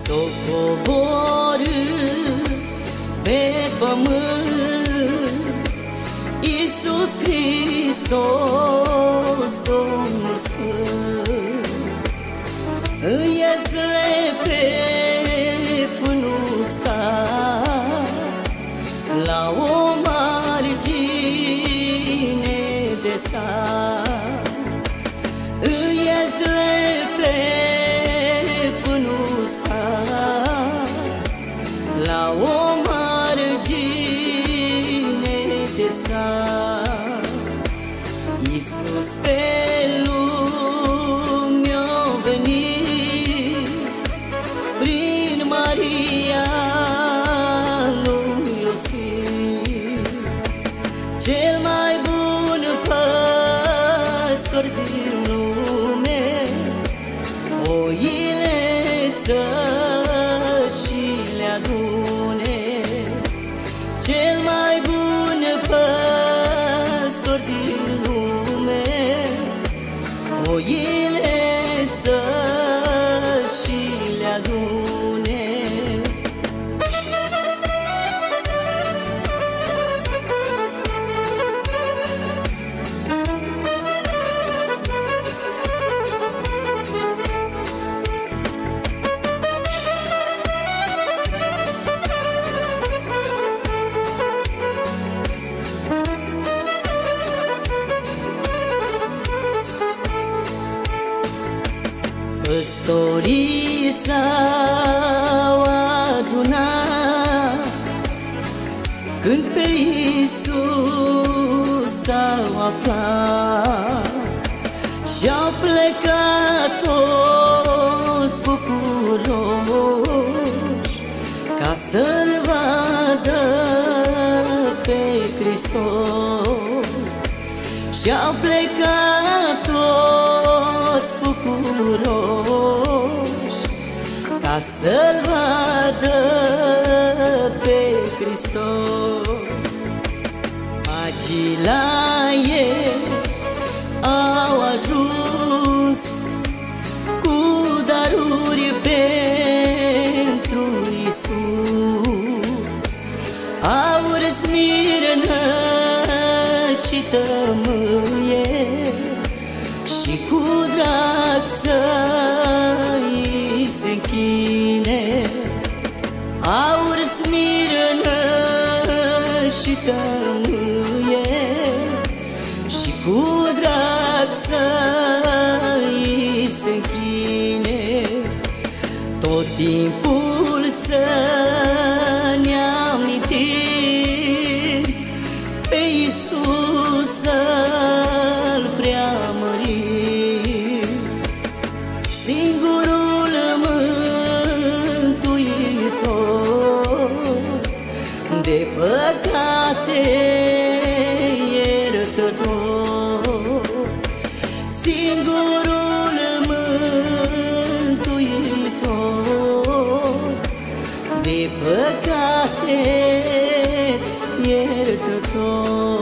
s-o coborâ pe pământ, Iisus Hristos, Domnul Sfânt, îi iezle pe fânul uscat, la o margine de sat, îi iezle pe fânul uscat, la o margine de sat. Iisus pe lume a venit prin Maria lui Iosif, cel mai bun păstor din lume, oile să-și le adune. Cel mai bun păstor din lume, oile să-și le adune. Păstorii s-au adunat când pe Iisus s-au aflat, și-au plecat toți bucuroși ca să-L vadă pe Hristos. Și-au plecat toți bucuroși ca să-L vadă pe Hristos. Magii la ei au ajuns cu daruri pentru Iisus, aur, smirnă și tămâie, și cu drag să-i se închine. Aur, smirnă și tămâie, și cu drag să-i se închine. Tot timpul să ne amintim pe Iisus, să-L preamărim, singurul mântuitor, de păcate iertător. Singurul mântuitor, de păcate iertător.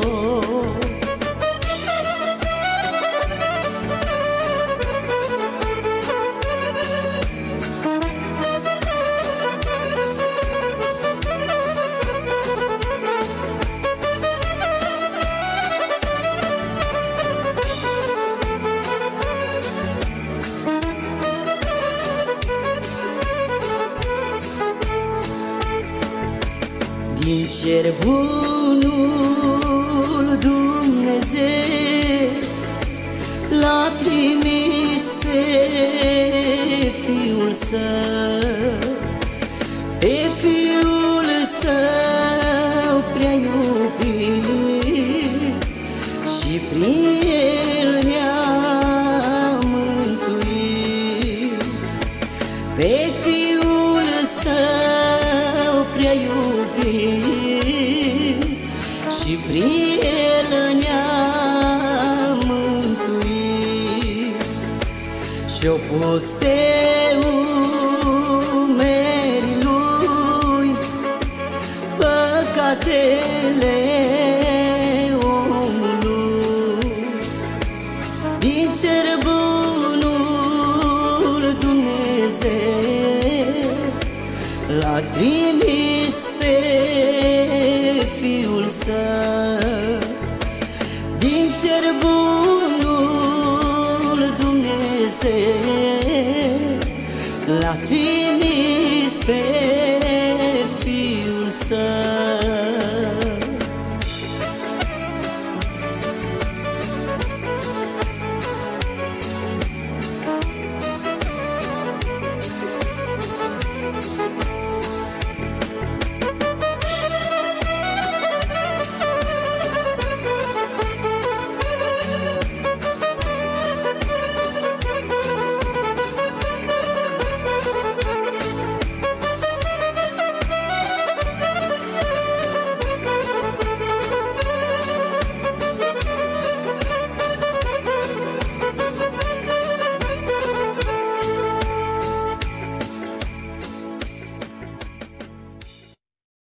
Din cer bunul Dumnezeu l-a trimis pe Fiul Său, pe Fiul Său prea iubit, și prin El ne-a mântuit. Pe Fiul Său prea iubit, și prin El ne-a mântuit. Și-o pus pe umerii Lui păcatele omului. Din cer bunul Dumnezeu l-a trimis pe Fiul Său. Din cer bunul Dumnezeu l-a trimis pe Fiul Său.